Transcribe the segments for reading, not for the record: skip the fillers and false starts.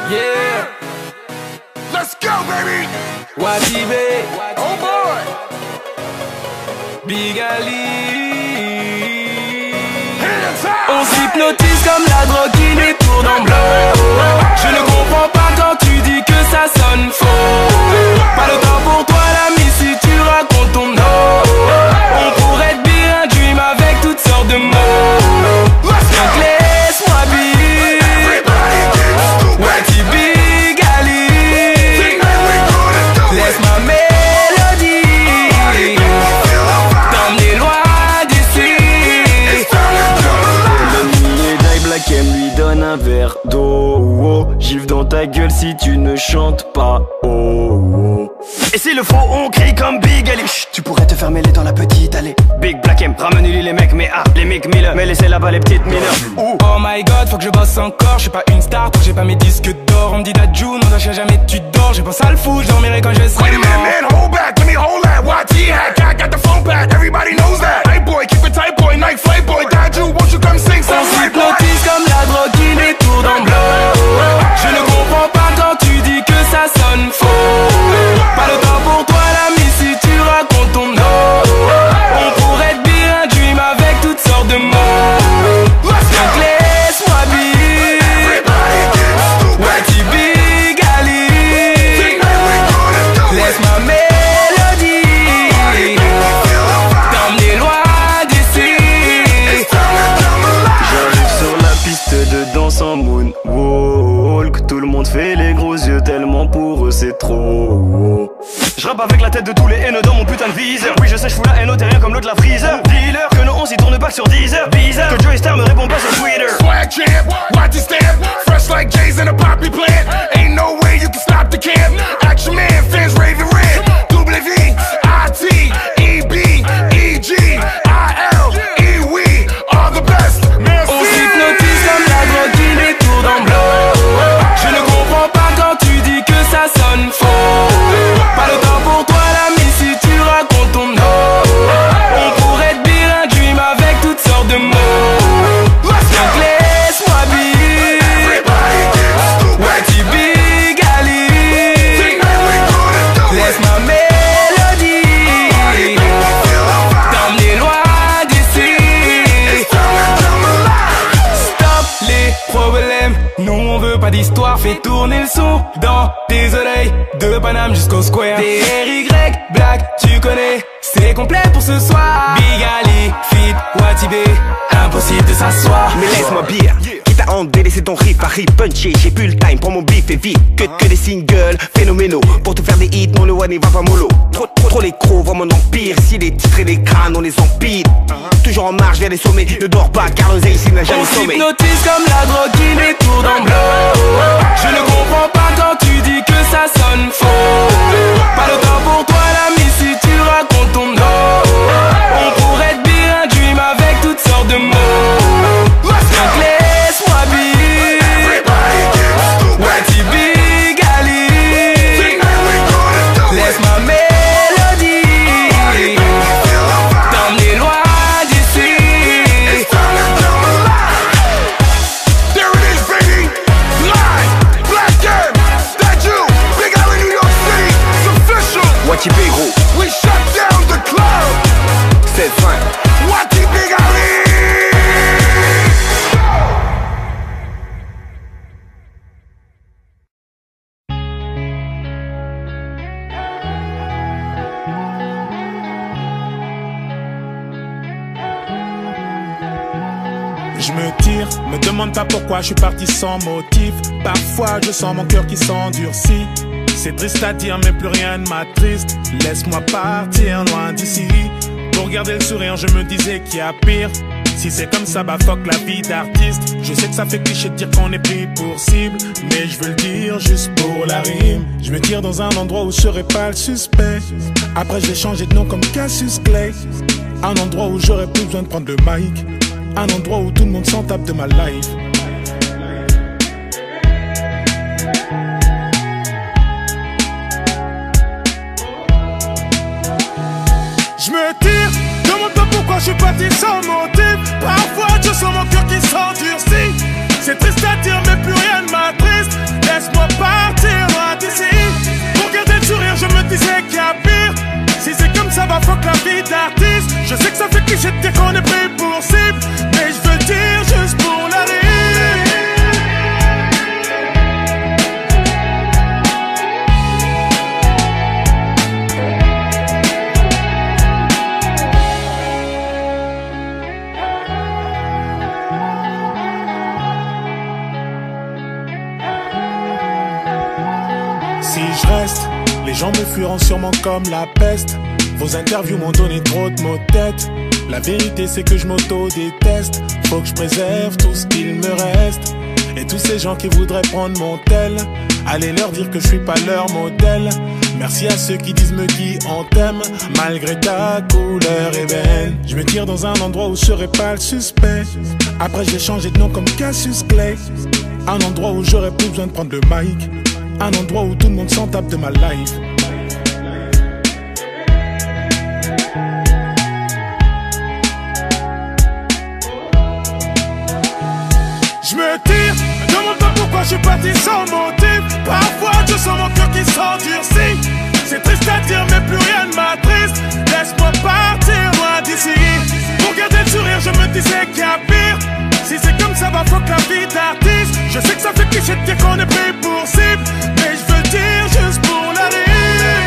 Yeah. Let's go, baby. Watibé. Oh boy. Big Ali. Hands up. On s'hypnotise comme la drogue qui nous tourne en blanc. Je ne comprends pas quand tu dis que ça sonne faux. Pas le temps pour toi l'ami si tu racontes ton nom. On pourrait te dire un dream avec toutes sortes de mots. Donc laisse-moi vivre. Wati Big Ali. Laisse ma mélodie t'emmener loin d'ici. Le die Black M lui donne un verre d'eau. Gifle dans ta gueule si tu ne chantes pas. Et s'il le faut, on crie comme Big Ali. Chut, tu pourrais te faire mêler dans la petite allée. Big Black M, ramène-lui les mecs, mais les mecs Miller. Mais laissez là-bas les petites mineurs. Oh my god, faut que je bosse encore. Je suis pas une star, tant que j'ai pas mes disques d'or. On me dit Dadju, non, lâche jamais tu dors. J'ai pensé à le fou, je dormirai quand je serai Wait a minute, mort. man, hold back, let me hold that. YT hack, I got the phone back, everybody knows that. Hey boy, keep it tight boy, night flight boy. Dadju, won't you come sing On some right boy? s'hypnotise comme la drogue qui nous tourne en blanc. Je ne comprends pas quand tu dis que ça sonne faux. Pas le temps pour toi l'ami si tu racontes ton nom. On pourrait te dire un dream avec toutes sortes de mots. Donc laisse-moi vivre. Wati Big Ali. Laisse ma mélodie t'emmener loin d'ici. J'arrive sur la piste de danse en moonwalk. Tout le monde fait les gros yeux tellement pour eux c'est trop. Je rappe avec la tête de tous les haineux dans mon putain de viseur. Oui je sais je fous la haine au terrien comme l'autre la freezer. Dealer que nos 11 y tourne pas sur 10 heures. Bizarre que Joey Star me répond pas sur Twitter. Swag champ, YT stamp, fresh like J's in a poppy plant. Ain't no way you can stop the camp. Action man, fans raving red. W-I-T, E-B, E-G, I-L, E-We, all the best. On s'hypnotise comme la drogue qui nous tourne en blanc. Je ne comprends pas quand tu dis que ça sonne faux. Pas le temps pour toi l'ami si tu racontes ton nom. On pourrait te dire un dream avec toutes sortes de mots. Donc laisse-moi vivre. Wati Big Ali. Laisse ma mélodie t'emmener loin d'ici. Stop les problèmes, nous on veut pas d'histoire. Fais tourner le son dans tes oreilles. De Paname jusqu'au Square. TRY Black, tu connais, c'est complet pour ce soir. Big Ali, Fit, Watibé, impossible de s'asseoir. Mais laisse-moi bien, quitte à en délaisser ton riff, à rip punché. J'ai plus le time pour mon bif et vite. Que des singles phénoménaux. Pour te faire des hits, mon le one va pas mollo. Trop les crocs, voient mon empire. Si les titres et les crânes, on les empile. Toujours en marche vers les sommets. Ne dors pas car le ici n'a jamais On sommeil. s'hypnotise comme la drogue qui nous tourne en blanc. Je ne comprends pas quand tu dis que ça sonne faux. Pas le temps pour toi l'ami si tu racontes ton nom. On pourrait te dire un dream avec toutes sortes de mots. Donc laisse-moi vivre. Wati Big Ali. Laisse ma mélodie t'emmener loin d'ici. There it is, baby. Live, Black M, Dadju, Big Ali, New York City. It's official. Watibé gros, We shut down the club. c'est fin. Wati Big Ali. Je me tire, me demande pas pourquoi je suis parti sans motif. Parfois je sens mon cœur qui s'endurcit. C'est triste à dire mais plus rien ne m'attriste. Laisse-moi partir loin d'ici. Pour garder le sourire je me disais qu'il y a pire. Si c'est comme ça bah fuck la vie d'artiste. Je sais que ça fait cliché de dire qu'on est pris pour cible, mais je veux le dire juste pour la rime. Je me tire dans un endroit où je serai pas le suspect. Après je vais changer de nom comme Cassius Clay. Un endroit où j'aurais plus besoin de prendre le mic. Un endroit où tout le monde s'en tape de ma life. Je me tire, demande pas pourquoi je suis parti sans motif. Parfois je sens mon cœur qui s'endurcit. C'est triste à dire mais plus rien ne m'attriste. Laisse-moi vie d'artiste. Je sais que ça fait cliché de dire qu'on est pris pour cible, mais je veux le dire juste pour la rime. Si je reste, les gens me fuiront sûrement comme la peste. Vos interviews m'ont donné trop de maux de tête. La vérité c'est que je m'auto-déteste. Faut que je préserve tout ce qu'il me reste. Et tous ces gens qui voudraient prendre mon tel, allez leur dire que je suis pas leur modèle. Merci à ceux qui disent me qui on t'aime, malgré ta couleur ébène. Je me tire dans un endroit où je serai pas le suspect. Après j'ai changé de nom comme Cassius Clay. Un endroit où j'aurais plus besoin de prendre le mic. Un endroit où tout le monde s'en tape de ma life. Je me tire, me demande pas pourquoi je suis parti sans motif. Parfois je sens mon cœur qui s'endurcit. C'est triste à dire mais plus rien ne m'attriste. Laisse-moi partir loin d'ici. Pour garder le sourire je me disais qu'il y a pire. Si c'est comme ça va fuck la vie d'artiste. Je sais que ça fait cliché de dire qu'on est pris pour cible, mais je veux le dire juste pour la rime.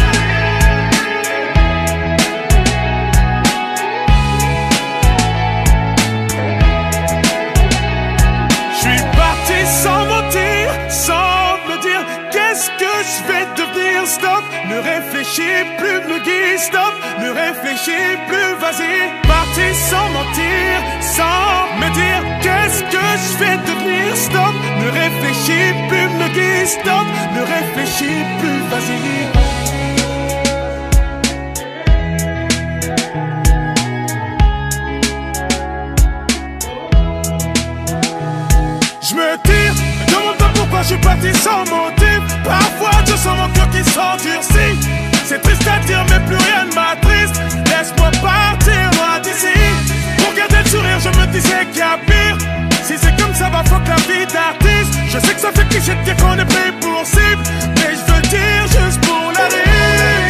Je suis parti sans mentir, sans me dire qu'est-ce que je vais devenir. Stop, ne réfléchis plus, me guide. Stop, ne réfléchis plus, vas-y. Parti sans mentir, sans me dire qu'est-ce que je vais devenir. Stop, ne réfléchis plus, me guide. Stop, ne réfléchis plus, vas-y. Je me tire, me demande pas pourquoi je suis parti sans motif. Parfois je sens mon cœur qui s'endurcit. C'est triste à dire mais plus rien ne m'attriste. Laisse-moi partir loin d'ici. Pour garder le sourire je me disais qu'il y a pire. Si c'est comme ça va fuck la vie d'artiste. Je sais que ça fait cliché de dire qu'on est pris pour cible, mais je veux le dire juste pour la rime.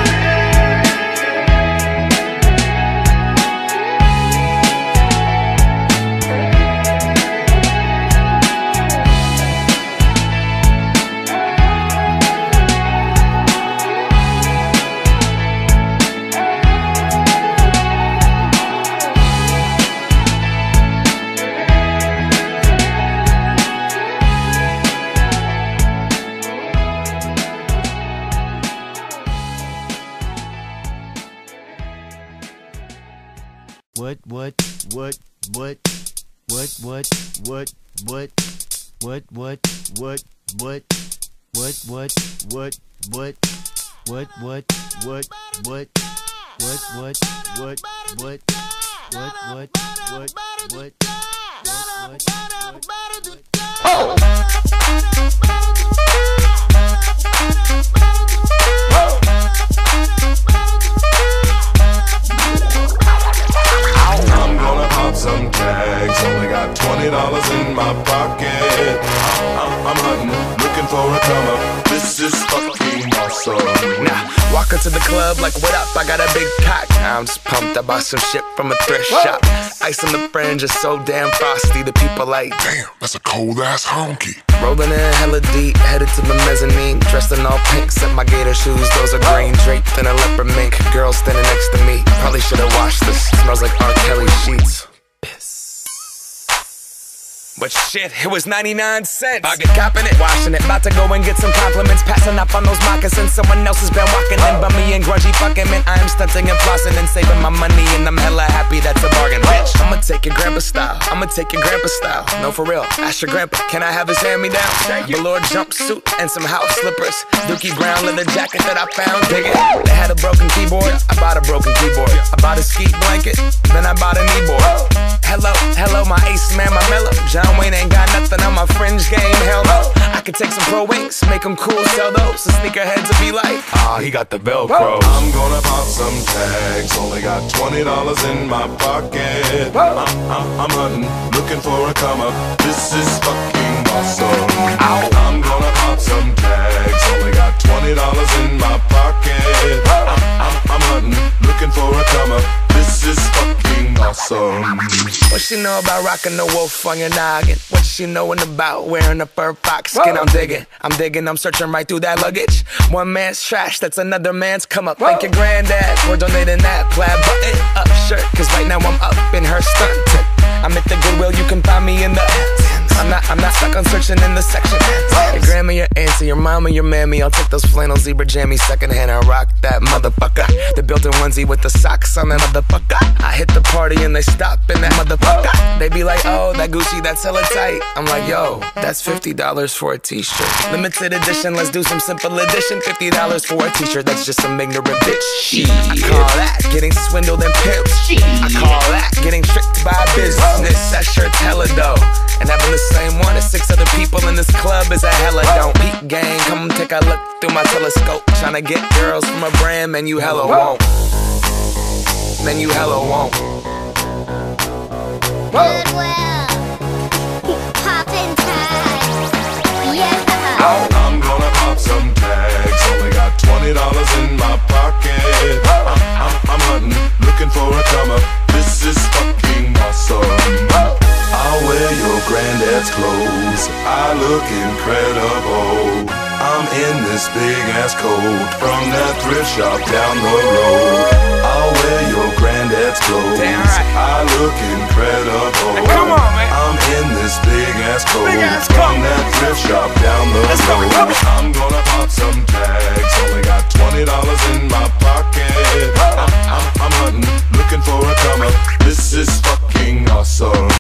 I'm gonna pop some tags, only got $20 in my pocket. I'm hunting, looking for a come up. This is fucking awesome. Now, walk into the club like, what up? I got a big cock. I'm just pumped, I bought some shit from a thrift shop. Ice on the fringe is so damn frosty. The people like, Damn, that's a cold ass honky. rolling in hella deep, headed to the mezzanine. Dressed in all pink, set my gator shoes, those are green. Draped in a leopard mink, girl standing next to me. Probably should've washed this, smells like R. Kelly sheets. But shit, it was 99 cents. I get copping it, washing it. About to go and get some compliments. Passing up on those moccasins. Someone else has been walking in by me and grungy fucking man. I am stunting and flossing and saving my money. And I'm hella happy that's a bargain, bitch. I'ma take your grandpa style. I'ma take your grandpa style. No, for real. Ask your grandpa, can I have his hand-me-down? Velour jumpsuit and some house slippers. Dookie brown leather jacket that I found. Dig it. They had a broken keyboard. I bought a broken keyboard. I bought a ski blanket. Then I bought a kneeboard. Hello, hello, my ace man, my mellow. John Wayne ain't got nothing on my fringe game, hell no. I could take some pro wings, make them cool, sell those. The sneakerheads will be like, ah, he got the Velcro. I'm gonna pop some tags, only got $20 in my pocket. I'm hunting, looking for a come up. This is fucking awesome. I'm gonna pop some tags, only got $20 in my pocket. I'm hunting, looking for a awesome. What she know about rocking the wolf on your noggin? What she knowin' about wearing a fur fox skin? I'm digging, I'm searching right through that luggage. One man's trash, that's another man's come up. Thank your granddad for donating that plaid button up shirt, cause right now I'm up in her skirt. I'm at the Goodwill, you can find me in the I'm not stuck on searching in the section. Your grandma, your auntie, your mama, your mammy, I'll take those flannel zebra jammies secondhand and rock that motherfucker. The built-in onesie with the socks on that motherfucker. I hit the party and they stop in that motherfucker. They be like, oh, that Gucci, that's hella tight. I'm like, yo, that's $50 for a t-shirt. Limited edition, let's do some simple edition. $50 for a t-shirt, that's just some ignorant bitch. Shit, I call that getting swindled and pimped. I call that getting tricked by business. That shirt's hella dope. And having the same one as 6 other people in this club is a hella don't. Peak gang, come take a look through my telescope. Tryna get girls from a brand, man, you hella won't. Man, you hella won't. Goodwill, poppin' tags, yeah. I'm gonna pop some tags. Only got $20 in my pocket. I'm hunting, looking for a comer. This is fucking awesome. I'll wear your granddad's clothes. I look incredible. I'm in this big ass coat from that thrift shop down the road. I'll wear your granddad's clothes. Damn right. I look incredible. Hey, come on, man. I'm in this big ass coat coat. from that thrift shop down the road. I'm gonna pop some tags. Only got $20 in my pocket. I'm hunting, looking for a comer. This is fucking awesome.